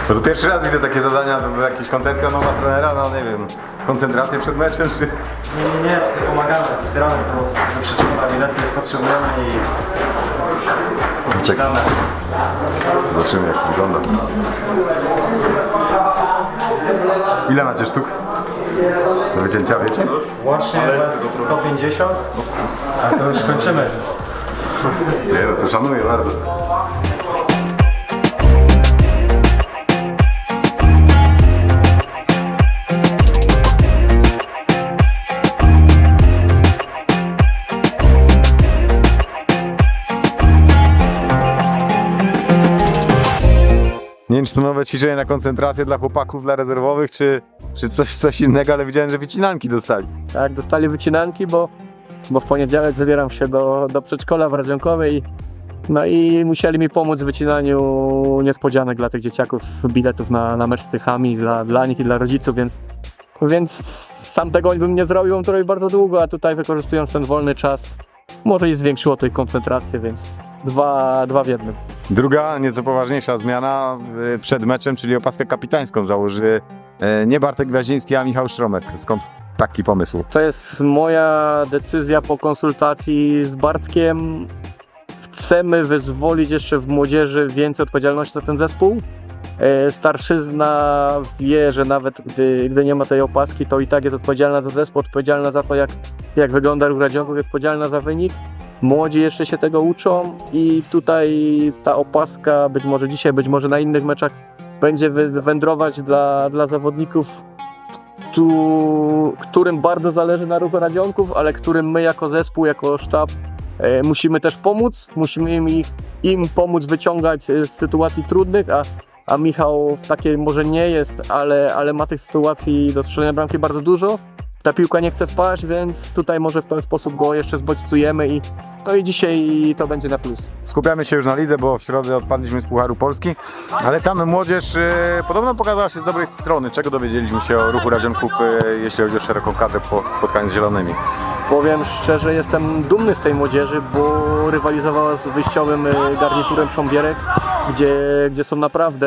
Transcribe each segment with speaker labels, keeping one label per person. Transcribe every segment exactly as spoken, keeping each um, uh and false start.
Speaker 1: To pierwszy raz widzę takie zadania, to jakieś koncepcja nowa trenera, no nie wiem, koncentrację przed meczem, czy...
Speaker 2: Nie, nie, nie, tutaj pomagamy, wspieramy to do przedszkola, bilety potrzebujemy i czekamy.
Speaker 1: Zobaczymy, jak to wygląda. Ile macie sztuk do wycięcia, wiecie?
Speaker 2: Łącznie sto pięćdziesiąt, a to już kończymy.
Speaker 1: Nie, no to szanuję bardzo. Nie wiem, czy to nowe ćwiczenie na koncentrację dla chłopaków, dla rezerwowych, czy, czy coś, coś innego, ale widziałem, że wycinanki dostali.
Speaker 3: Tak, dostali wycinanki, bo, bo w poniedziałek wybieram się do, do przedszkola w Radzionkowej. No i musieli mi pomóc w wycinaniu niespodzianek dla tych dzieciaków, biletów na, na mecz z Tychami, dla, dla nich i dla rodziców, więc, więc sam tego bym nie zrobił, bym to robił bardzo długo, a tutaj wykorzystując ten wolny czas, może i zwiększyło to ich koncentrację, więc dwa, dwa w jednym.
Speaker 1: Druga, nieco poważniejsza zmiana przed meczem, czyli opaskę kapitańską założy nie Bartek Gwiaździński, a Michał Szromek. Skąd taki pomysł?
Speaker 3: To jest moja decyzja po konsultacji z Bartkiem. Chcemy wyzwolić jeszcze w młodzieży więcej odpowiedzialności za ten zespół. Starszyzna wie, że nawet gdy, gdy nie ma tej opaski, to i tak jest odpowiedzialna za zespół, odpowiedzialna za to, jak, jak wygląda ruch Radzionków, odpowiedzialna za wynik. Młodzi jeszcze się tego uczą i tutaj ta opaska, być może dzisiaj, być może na innych meczach, będzie wędrować dla, dla zawodników, tu, którym bardzo zależy na ruchu Radzionków, ale którym my jako zespół, jako sztab e, musimy też pomóc. Musimy im, im pomóc wyciągać z sytuacji trudnych, a, a Michał w takiej może nie jest, ale, ale ma tych sytuacji do strzelenia bramki bardzo dużo. Ta piłka nie chce spaść, więc tutaj może w ten sposób go jeszcze zbodźcujemy i no i dzisiaj to będzie na plus.
Speaker 1: Skupiamy się już na lidze, bo w środę odpadliśmy z Pucharu Polski, ale tam młodzież e, podobno pokazała się z dobrej strony. Czego dowiedzieliśmy się o ruchu Radzionków, e, jeśli chodzi o szeroką kadrę po spotkaniu z Zielonymi?
Speaker 3: Powiem szczerze, jestem dumny z tej młodzieży, bo rywalizowała z wyjściowym garniturem Sząbierek, gdzie, gdzie są naprawdę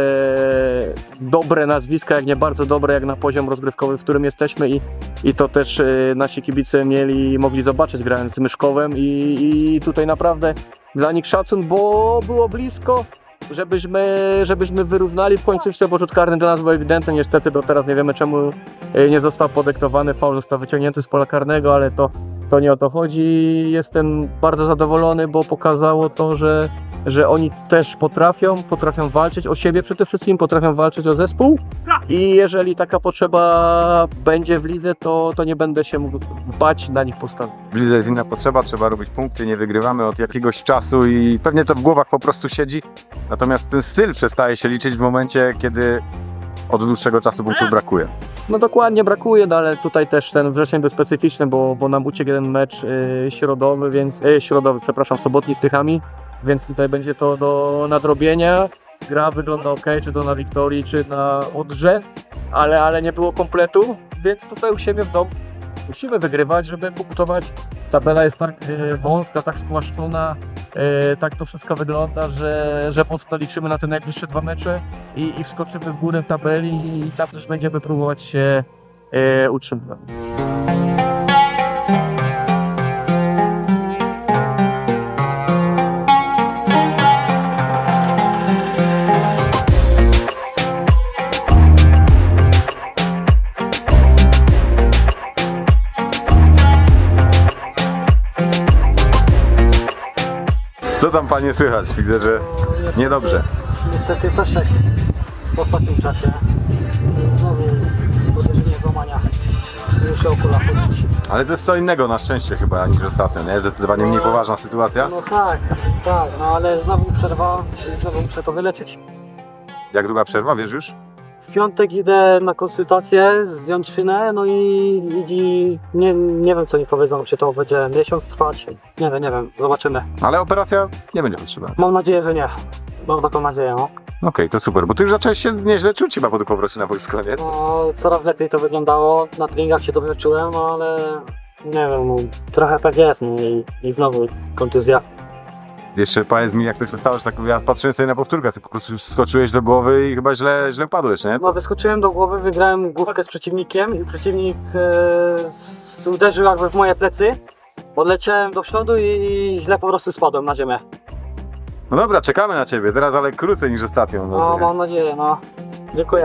Speaker 3: dobre nazwiska, jak nie bardzo dobre, jak na poziom rozgrywkowy, w którym jesteśmy i, i to też nasi kibice mieli, mogli zobaczyć grając z Myszkowem i, i tutaj naprawdę dla nich szacun, bo było blisko, żebyśmy, żebyśmy wyrównali w końcówce, bo rzut karny dla nas był ewidentny. Niestety do teraz nie wiemy, czemu nie został podyktowany, faul został wyciągnięty z pola karnego, ale to, to nie o to chodzi. Jestem bardzo zadowolony, bo pokazało to, że, że oni też potrafią, potrafią walczyć o siebie przede wszystkim, potrafią walczyć o zespół i jeżeli taka potrzeba będzie w lidze, to, to nie będę się mógł bać na nich postawić.
Speaker 1: W lidze jest inna potrzeba, trzeba robić punkty, nie wygrywamy od jakiegoś czasu i pewnie to w głowach po prostu siedzi. Natomiast ten styl przestaje się liczyć w momencie, kiedy od dłuższego czasu punktów brakuje.
Speaker 3: No dokładnie brakuje, no ale tutaj też ten wrzesień był specyficzny, bo, bo nam uciekł jeden mecz yy, środowy, więc yy, środowy, przepraszam, sobotni z Tychami, więc tutaj będzie to do nadrobienia. Gra wygląda ok, czy to na Wiktorii, czy na Odrze, ale, ale nie było kompletu, więc tutaj u siebie w domu musimy wygrywać, żeby punktować. Tabela jest tak yy, wąska, tak spłaszczona, yy, tak to wszystko wygląda, że, że mocno liczymy na te najbliższe dwa mecze i, i wskoczymy w górę w tabeli i tam też będziemy próbować się yy, utrzymywać.
Speaker 1: Co tam panie słychać? Widzę, że niedobrze.
Speaker 4: Niestety Peszek w ostatnim czasie znowu podejrzenie złamania, muszę o kula chodzić.
Speaker 1: Ale to jest co innego na szczęście chyba niż ostatnio, nie? Zdecydowanie mniej poważna sytuacja.
Speaker 4: No tak, tak, no ale znowu przerwa i znowu muszę to wyleczyć.
Speaker 1: Jak długa przerwa, wiesz już?
Speaker 4: W piątek idę na konsultację z Jątrzynę, no i, i nie, nie wiem co mi powiedzą, czy to będzie miesiąc trwać, nie wiem, nie wiem, zobaczymy.
Speaker 1: Ale operacja nie będzie potrzebna.
Speaker 4: Mam nadzieję, że nie, mam taką nadzieję, no.
Speaker 1: Okej, okay, to super, bo ty już zacząłeś się nieźle czuć chyba po tym powrocie na boisko, nie?
Speaker 4: No, coraz lepiej to wyglądało, na treningach się dobrze czułem, no ale nie wiem, no, trochę pech jest, no, i, i znowu kontuzja.
Speaker 1: Jeszcze powiedz mi, jak to się stało, że tak ja patrzyłem sobie na powtórkę, ty po prostu skoczyłeś do głowy i chyba źle, źle padłeś, nie?
Speaker 4: No wyskoczyłem do głowy, wygrałem główkę z przeciwnikiem i przeciwnik e, z, uderzył jakby w moje plecy. Odleciałem do przodu i, i źle po prostu spadłem na ziemię.
Speaker 1: No dobra, czekamy na ciebie, teraz ale krócej niż ostatnio.
Speaker 4: No mam nadzieję, no. Dziękuję.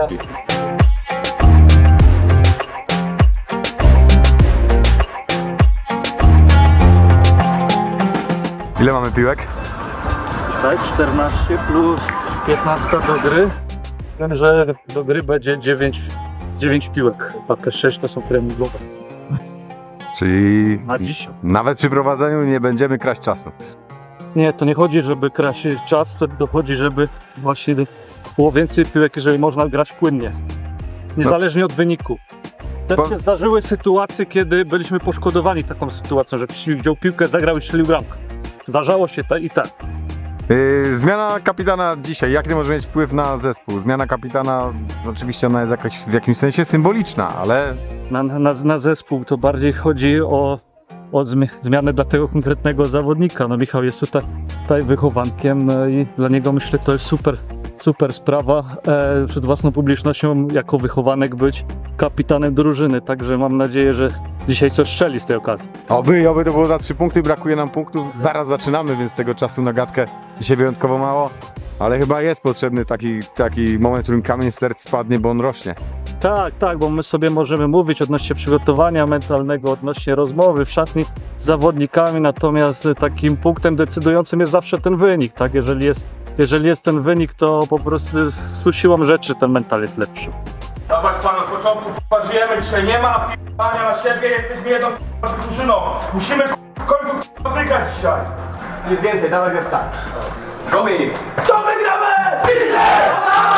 Speaker 1: Ile mamy piłek?
Speaker 3: Tak, czternaście plus piętnaście do gry. Wiem, że do gry będzie dziewięć, dziewięć piłek, a te sześć to są treningowe.
Speaker 1: Czyli
Speaker 3: Na dzisiaj.
Speaker 1: nawet przy prowadzeniu nie będziemy kraść czasu.
Speaker 3: Nie, to nie chodzi, żeby kraść czas, to chodzi, żeby właśnie było więcej piłek, jeżeli można grać płynnie. Niezależnie od wyniku. Też się zdarzyły sytuacje, kiedy byliśmy poszkodowani taką sytuacją, że przeciwnik wziął piłkę, zagrał i strzelił bramkę. Zdarzało się tak i tak.
Speaker 1: Yy, zmiana kapitana dzisiaj, jak nie może mieć wpływ na zespół? Zmiana kapitana, oczywiście ona jest jakoś, w jakimś sensie symboliczna, ale...
Speaker 3: Na, na, na zespół to bardziej chodzi o, o zmi zmianę dla tego konkretnego zawodnika. No Michał jest tutaj, tutaj wychowankiem, no i dla niego myślę, to jest super, super sprawa e, przed własną publicznością jako wychowanek być kapitanem drużyny, także mam nadzieję, że dzisiaj coś strzeli z tej okazji.
Speaker 1: Oby, oby to było za trzy punkty, brakuje nam punktów, zaraz zaczynamy, więc tego czasu na gadkę dzisiaj wyjątkowo mało, ale chyba jest potrzebny taki, taki moment, w którym kamień z serc spadnie, bo on rośnie.
Speaker 3: Tak, tak, bo my sobie możemy mówić odnośnie przygotowania mentalnego, odnośnie rozmowy w szatni z zawodnikami, natomiast takim punktem decydującym jest zawsze ten wynik, tak? Jeżeli jest, jeżeli jest ten wynik, to po prostu z siłą rzeczy ten mental jest lepszy.
Speaker 5: Zobacz pan, od początku k***a, żyjemy dzisiaj, nie ma p***ania na siebie, jesteśmy jedną k***a, drużyną. Musimy k***a, w końcu k***a, wygrać dzisiaj.
Speaker 2: Nic więcej, dawaj gesta. Robi!
Speaker 5: To wygramy! Chile!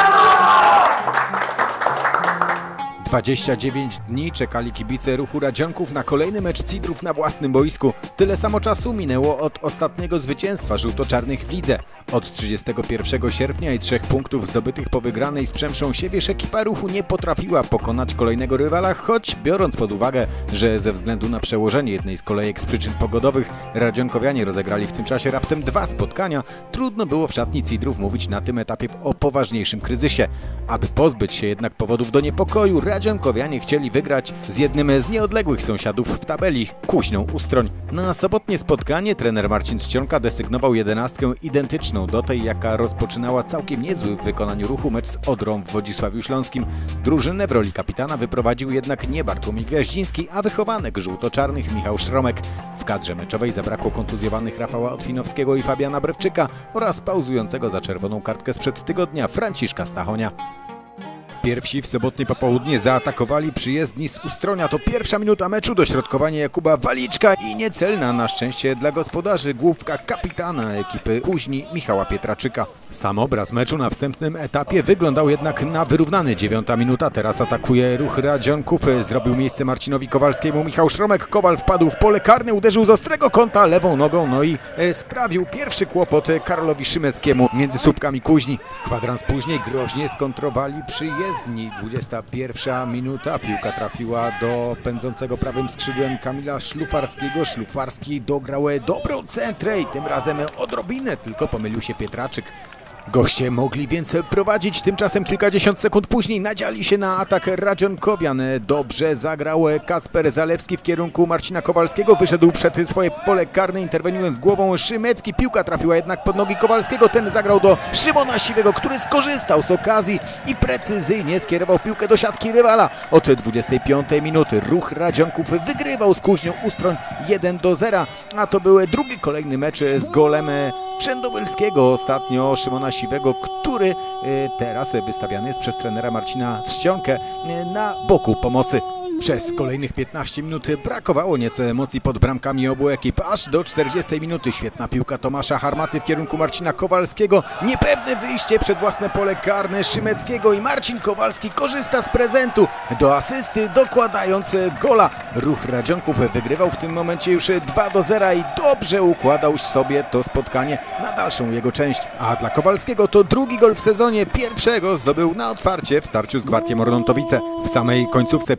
Speaker 6: dwadzieścia dziewięć dni czekali kibice Ruchu Radzionków na kolejny mecz Cidrów na własnym boisku. Tyle samo czasu minęło od ostatniego zwycięstwa żółto-czarnych w lidze. Od trzydziestego pierwszego sierpnia i trzech punktów zdobytych po wygranej z Przemszą Siewierz ekipa Ruchu nie potrafiła pokonać kolejnego rywala, choć biorąc pod uwagę, że ze względu na przełożenie jednej z kolejek z przyczyn pogodowych radzionkowianie rozegrali w tym czasie raptem dwa spotkania, trudno było w szatni Cidrów mówić na tym etapie o poważniejszym kryzysie. Aby pozbyć się jednak powodów do niepokoju, radzionkowianie chcieli wygrać z jednym z nieodległych sąsiadów w tabeli, Kuźnią Ustroń. Na sobotnie spotkanie trener Marcin Czcionka desygnował jedenastkę identyczną do tej, jaka rozpoczynała całkiem niezły w wykonaniu Ruchu mecz z Odrą w Wodzisławiu Śląskim. Drużynę w roli kapitana wyprowadził jednak nie Bartłomiej Gwiaździński, a wychowanek żółto-czarnych Michał Szromek. W kadrze meczowej zabrakło kontuzjowanych Rafała Otwinowskiego i Fabiana Brewczyka oraz pauzującego za czerwoną kartkę sprzed tygodnia Franciszka Stachonia. Pierwsi w sobotnie popołudnie zaatakowali przyjezdni z Ustronia. To pierwsza minuta meczu, dośrodkowanie Jakuba Waliczka i niecelna na szczęście dla gospodarzy główka kapitana ekipy Kuźni Michała Pietraczyka. Sam obraz meczu na wstępnym etapie wyglądał jednak na wyrównany. Dziewiąta minuta, teraz atakuje Ruch Radzionków. Zrobił miejsce Marcinowi Kowalskiemu Michał Szromek. Kowal wpadł w pole karne, uderzył z ostrego kąta lewą nogą, no i e, sprawił pierwszy kłopot Karolowi Szymeckiemu między słupkami Kuźni. Kwadrans później groźnie skontrowali przyjezdni. dwudziesta pierwsza minuta, piłka trafiła do pędzącego prawym skrzydłem Kamila Szlufarskiego. Szlufarski dograł dobrą centrę i tym razem odrobinę tylko pomylił się Pietraczyk. Goście mogli więc prowadzić, tymczasem kilkadziesiąt sekund później nadziali się na atak radzionkowian. Dobrze zagrał Kacper Zalewski w kierunku Marcina Kowalskiego, wyszedł przed swoje pole karne, interweniując głową Szymecki. Piłka trafiła jednak pod nogi Kowalskiego, ten zagrał do Szymona Siwego, który skorzystał z okazji i precyzyjnie skierował piłkę do siatki rywala. Od dwudziestej piątej minuty Ruch Radzionków wygrywał z Kuźnią Ustroń jeden do zera, a to był drugi kolejny mecz z golem Wszędobylskiego, ostatnio Szymona Siwego, który teraz wystawiany jest przez trenera Marcina Czcionkę na boku pomocy. Przez kolejnych piętnaście minut brakowało nieco emocji pod bramkami obu ekip, aż do czterdziestej minuty. Świetna piłka Tomasza Harmaty w kierunku Marcina Kowalskiego. Niepewne wyjście przed własne pole karne Szymeckiego i Marcin Kowalski korzysta z prezentu do asysty, dokładając gola. Ruch Radzionków wygrywał w tym momencie już dwa do zera i dobrze układał sobie to spotkanie na dalszą jego część. A dla Kowalskiego to drugi gol w sezonie, pierwszego zdobył na otwarcie w starciu z Gwartiem Orlątowice. W samej końcówce pierwszej od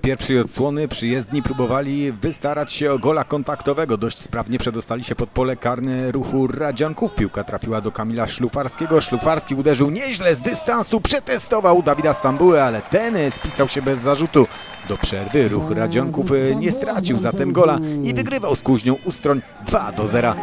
Speaker 6: odsłony przyjezdni próbowali wystarać się o gola kontaktowego. Dość sprawnie przedostali się pod pole karne Ruchu Radzionków. Piłka trafiła do Kamila Szlufarskiego. Szlufarski uderzył nieźle z dystansu, przetestował Dawida Stambułę, ale ten spisał się bez zarzutu. Do przerwy Ruch Radzionków nie stracił zatem gola i wygrywał z Kuźnią Ustroń dwa do zera.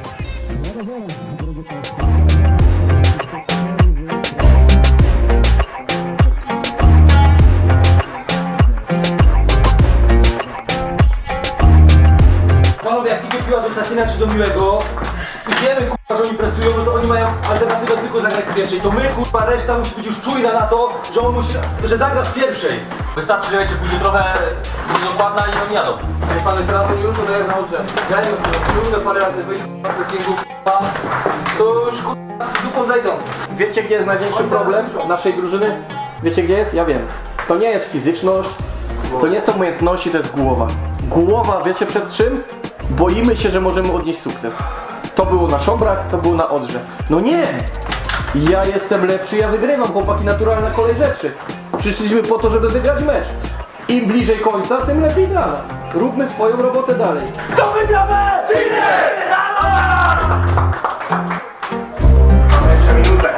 Speaker 7: Panowie, jak idzie piła do Satina czy do Miłego i wiemy, kurwa, że oni presują, no to oni mają alternatywę tylko zagrać z pierwszej. To my, kurwa, reszta musi być już czujna na to, że on musi, że zagra z pierwszej.
Speaker 8: Wystarczy, że wiecie, pójdzie trochę pójdzie dokładna i oni jadą.
Speaker 3: Ej, panie, teraz oni już udają na oczy. Ja nie wiem, parę razy wyjść na pressingu, to już kurwa dupą zejdą. Wiecie, gdzie jest największy problem naszej drużyny? Wiecie, gdzie jest? Ja wiem. To nie jest fizyczność, to nie są umiejętności, to jest głowa. Głowa, wiecie przed czym? Boimy się, że możemy odnieść sukces. To było na Szobrak, to było na Odrze. No nie! Ja jestem lepszy, ja wygrywam, chłopaki, naturalna kolej rzeczy. Przyszliśmy po to, żeby wygrać mecz. Im bliżej końca, tym lepiej dla nas. Róbmy swoją robotę dalej.
Speaker 5: To wygramy!
Speaker 3: Jeszcze minutę.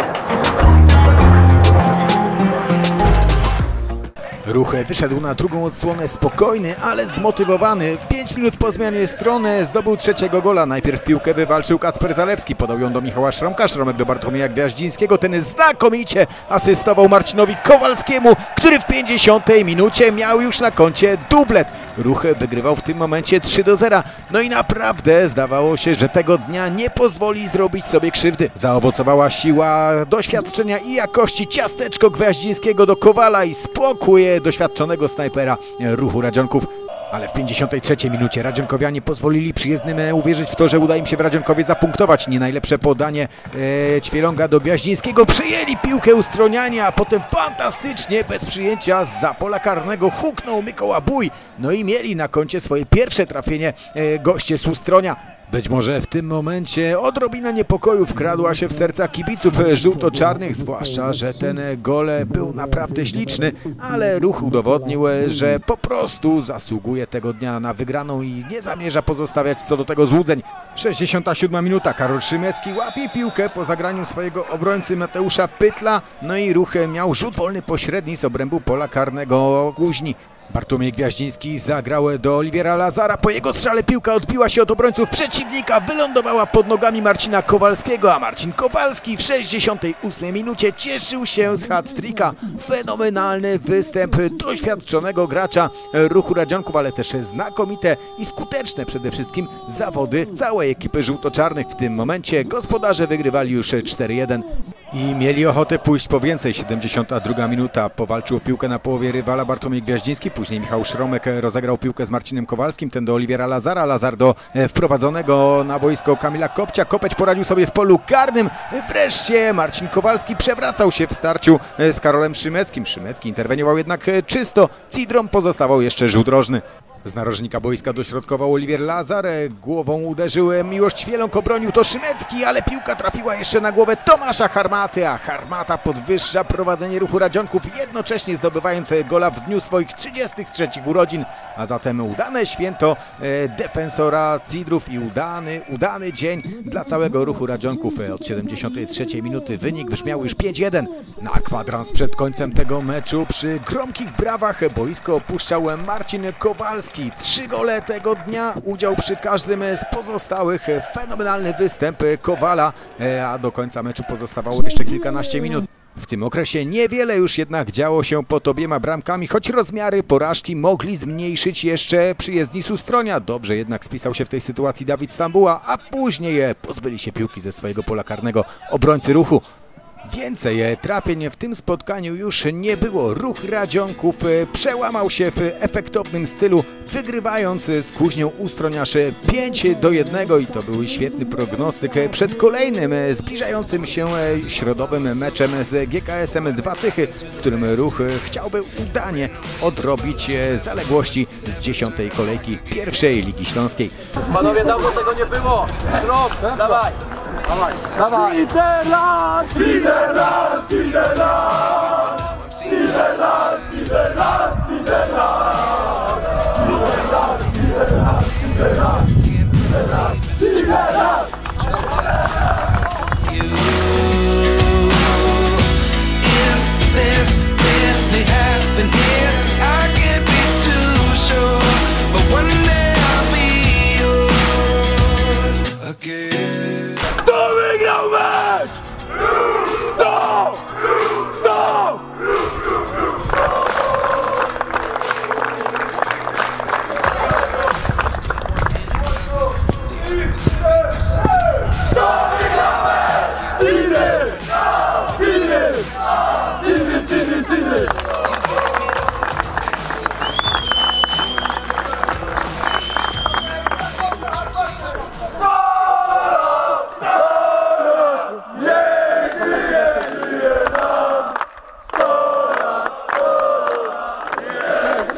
Speaker 6: Ruch wyszedł na drugą odsłonę spokojny, ale zmotywowany. Pięć minut po zmianie strony zdobył trzeciego gola. Najpierw piłkę wywalczył Kacper Zalewski, podał ją do Michała Szromka, Szromek do Bartłomieja Gwiaździńskiego. Ten znakomicie asystował Marcinowi Kowalskiemu, który w pięćdziesiątej minucie miał już na koncie dublet. Ruch wygrywał w tym momencie trzy do zera. No i naprawdę zdawało się, że tego dnia nie pozwoli zrobić sobie krzywdy. Zaowocowała siła doświadczenia i jakości. Ciasteczko Gwiaździńskiego do Kowala i spokój doświadczonego snajpera Ruchu Radzionków. Ale w pięćdziesiątej trzeciej minucie Radzionkowianie pozwolili przyjezdnym uwierzyć w to, że uda im się w Radzionkowie zapunktować. Nie najlepsze podanie e, Ćwielonga do Gwiaździńskiego. Przyjęli piłkę ustroniania, a potem fantastycznie, bez przyjęcia zza pola karnego huknął Mykoła Bój. No i mieli na koncie swoje pierwsze trafienie e, goście z Ustronia. Być może w tym momencie odrobina niepokoju wkradła się w serca kibiców żółto-czarnych, zwłaszcza że ten gol był naprawdę śliczny, ale Ruch udowodnił, że po prostu zasługuje tego dnia na wygraną i nie zamierza pozostawiać co do tego złudzeń. sześćdziesiąta siódma minuta, Karol Szymecki łapie piłkę po zagraniu swojego obrońcy Mateusza Pytla, no i Ruch miał rzut wolny pośredni z obrębu pola karnego Kuźni. Bartłomiej Gwiaździński zagrał do Oliwiera Lazara. Po jego strzale piłka odbiła się od obrońców przeciwnika, wylądowała pod nogami Marcina Kowalskiego, a Marcin Kowalski w sześćdziesiątej ósmej minucie cieszył się z hat-tricka. Fenomenalny występ doświadczonego gracza Ruchu Radzionków, ale też znakomite i skuteczne przede wszystkim zawody całej ekipy żółto-czarnych. W tym momencie gospodarze wygrywali już cztery jeden. I mieli ochotę pójść po więcej. siedemdziesiąta druga minuta, powalczył o piłkę na połowie rywala Bartłomiej Gwiaździński, później Michał Szromek rozegrał piłkę z Marcinem Kowalskim, ten do Oliwiera Lazara, Lazar do wprowadzonego na boisko Kamila Kopcia, Kopeć poradził sobie w polu karnym, wreszcie Marcin Kowalski przewracał się w starciu z Karolem Szymeckim, Szymecki interweniował jednak czysto, Cidrom pozostawał jeszcze rzut rożny. Z narożnika boiska dośrodkował Oliwier Lazar, głową uderzył Miłosz Ćwieląg, obronił to Szymecki, ale piłka trafiła jeszcze na głowę Tomasza Harmaty, a Harmata podwyższa prowadzenie Ruchu Radzionków, jednocześnie zdobywając gola w dniu swoich trzydziestych trzecich urodzin, a zatem udane święto defensora Cidrów i udany, udany dzień dla całego Ruchu Radzionków. Od siedemdziesiątej trzeciej minuty wynik brzmiał już pięć jeden. Na kwadrans przed końcem tego meczu przy gromkich brawach boisko opuszczał Marcin Kowalski. Trzy gole tego dnia, udział przy każdym z pozostałych, fenomenalny występ Kowala, a do końca meczu pozostawało jeszcze kilkanaście minut. W tym okresie niewiele już jednak działo się pod obiema bramkami, choć rozmiary porażki mogli zmniejszyć jeszcze przyjezdni z Ustronia. Dobrze jednak spisał się w tej sytuacji Dawid Stambuła, a później pozbyli się piłki ze swojego pola karnego obrońcy Ruchu. Więcej trafień w tym spotkaniu już nie było. Ruch Radzionków przełamał się w efektownym stylu, wygrywając z Kuźnią Ustroniasz pięć do jednego i to był świetny prognostyk przed kolejnym zbliżającym się środowym meczem z G K S-em Dwa Tychy, w którym Ruch chciałby udanie odrobić zaległości z dziesiątej kolejki pierwszej Ligi Śląskiej.
Speaker 3: Panowie, dawno tego nie było. Rok, dawaj. Dawaj, dawaj.
Speaker 5: Fidelat, Fidelat, Fidelat, Fidelat, Fidelat, Fidelat.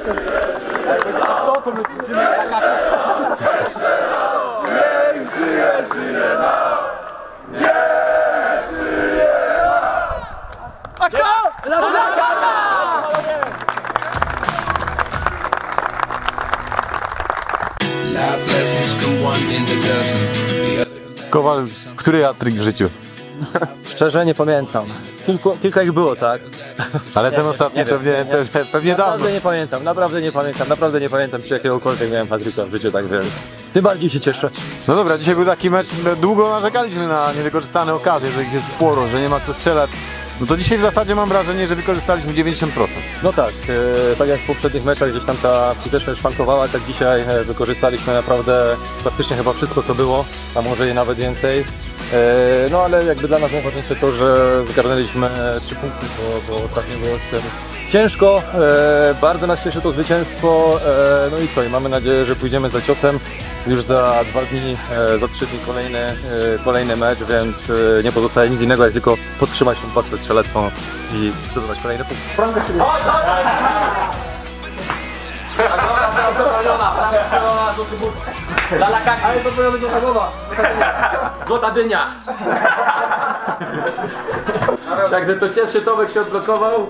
Speaker 9: Life lessons come one in a dozen. The other
Speaker 1: Kowal, który hat-trick w życiu?
Speaker 3: Szczerze nie pamiętam. Kilku, kilka ich było, tak?
Speaker 1: Ale ten ostatni
Speaker 3: nie wiem,
Speaker 1: pewnie,
Speaker 3: nie, nie.
Speaker 1: pewnie, pewnie dawno.
Speaker 3: Naprawdę nie pamiętam, naprawdę nie pamiętam, naprawdę nie pamiętam, czy jakiegokolwiek miałem hat-tricka w życiu, tak więc tym bardziej się cieszę.
Speaker 1: No dobra, dzisiaj był taki mecz, długo narzekaliśmy na niewykorzystane okazje, że ich jest sporo, że nie ma co strzelać. No to dzisiaj w zasadzie mam wrażenie, że wykorzystaliśmy dziewięćdziesiąt procent.
Speaker 3: No tak, e, tak jak w poprzednich meczach gdzieś tam ta skuteczność szwankowała, tak dzisiaj e, wykorzystaliśmy naprawdę praktycznie chyba wszystko co było, a może i nawet więcej. E, no ale jakby dla nas najważniejsze to, że zgarnęliśmy trzy punkty, bo, bo ostatnio było z tym ciężko. E, bardzo nas cieszy to zwycięstwo, e, no i co, i mamy nadzieję, że pójdziemy za ciosem. Już za dwa dni, e, za trzy dni kolejny, e, kolejny mecz, więc e, nie pozostaje nic innego, jak tylko podtrzymać tą pasę strzelecką i zdobywać kolejny punkt.
Speaker 8: Ale to powinna być złota głowa. Złota dynia.
Speaker 3: Także to cieszy, Tomek się odblokował.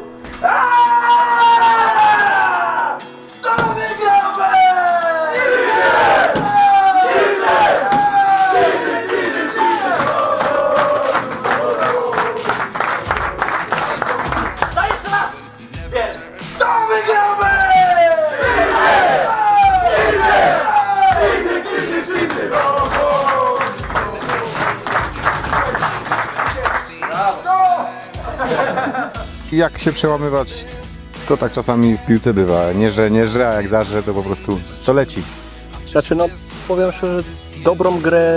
Speaker 1: Jak się przełamywać, to tak czasami w piłce bywa. Nie że nie żre, a jak zażre, to po prostu to leci.
Speaker 3: Znaczy no, powiem szczerze, że dobrą grę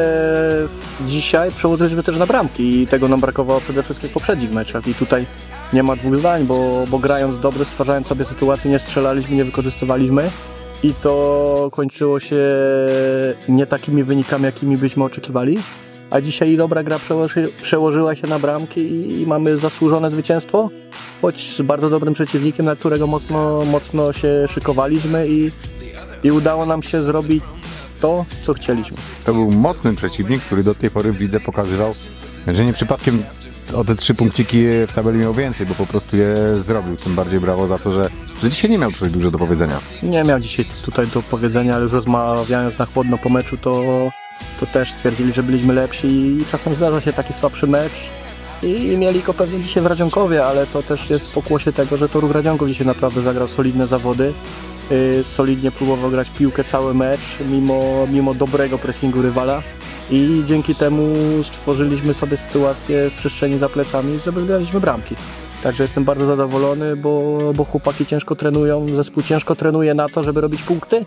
Speaker 3: dzisiaj przełożyliśmy też na bramki i tego nam brakowało przede wszystkim w poprzednich meczach i tutaj nie ma dwóch zdań, bo, bo grając dobrze, stwarzając sobie sytuację, nie strzelaliśmy, nie wykorzystywaliśmy i to kończyło się nie takimi wynikami, jakimi byśmy oczekiwali. A dzisiaj dobra gra przełoży, przełożyła się na bramki i, i mamy zasłużone zwycięstwo, choć z bardzo dobrym przeciwnikiem, na którego mocno, mocno się szykowaliśmy i, i udało nam się zrobić to, co chcieliśmy.
Speaker 1: To był mocny przeciwnik, który do tej pory w lidze pokazywał, że nie przypadkiem o te trzy punkciki w tabeli miał więcej, bo po prostu je zrobił. Tym bardziej brawo za to, że, że dzisiaj nie miał coś dużo do powiedzenia.
Speaker 3: Nie miał dzisiaj tutaj do powiedzenia, ale już rozmawiając na chłodno po meczu, to to też stwierdzili, że byliśmy lepsi i czasem zdarza się taki słabszy mecz i mieli go pewnie dzisiaj w Radzionkowie, ale to też jest w pokłosie tego, że to Ruch Radzionków dzisiaj naprawdę zagrał solidne zawody, yy, solidnie próbował grać piłkę cały mecz, mimo, mimo dobrego pressingu rywala i dzięki temu stworzyliśmy sobie sytuację w przestrzeni za plecami, żeby wygraliśmy bramki. Także jestem bardzo zadowolony, bo, bo chłopaki ciężko trenują, zespół ciężko trenuje na to, żeby robić punkty.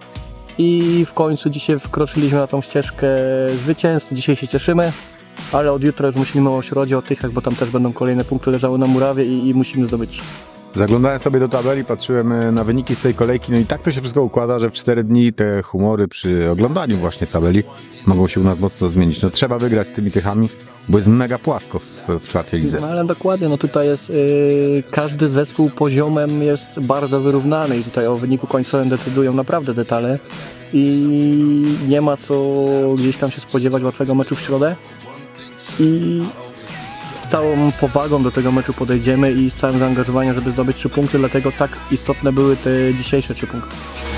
Speaker 3: I w końcu dzisiaj wkroczyliśmy na tą ścieżkę zwycięstw, dzisiaj się cieszymy, ale od jutra już musimy o Środzie, o Tychach, bo tam też będą kolejne punkty leżały na murawie i, i musimy zdobyć trzy.
Speaker 1: Zaglądałem sobie do tabeli, patrzyłem na wyniki z tej kolejki, no i tak to się wszystko układa, że w cztery dni te humory przy oglądaniu właśnie tabeli mogą się u nas mocno zmienić. No trzeba wygrać z tymi Tychami, bo jest mega płasko w, w czwartej lidze.
Speaker 3: No ale dokładnie, no tutaj jest, yy, każdy zespół poziomem jest bardzo wyrównany i tutaj o wyniku końcowym decydują naprawdę detale i nie ma co gdzieś tam się spodziewać łatwego meczu w środę i z całą powagą do tego meczu podejdziemy i z całym zaangażowaniem, żeby zdobyć trzy punkty, dlatego tak istotne były te dzisiejsze trzy punkty.